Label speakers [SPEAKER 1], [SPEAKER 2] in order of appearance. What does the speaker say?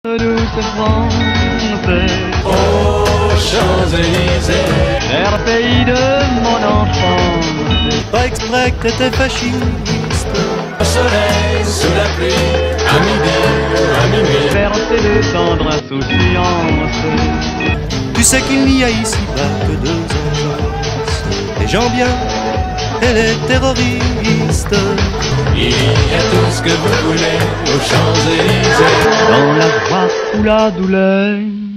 [SPEAKER 1] Douce France,
[SPEAKER 2] aux Champs-Élysées,
[SPEAKER 1] vers le pays de mon enfance.
[SPEAKER 3] Pas exprès que t'étais fasciste.
[SPEAKER 2] au soleil, sous la pluie, à midi, à minuit.
[SPEAKER 1] Bercé de tendre insouciance.
[SPEAKER 3] Tu sais qu'il n'y a ici-bas que deux agences, les gens bien et les terroristes.
[SPEAKER 2] Il y a tout ce que vous voulez aux Champs-Élysées.
[SPEAKER 1] Dans la joie ou la douleur,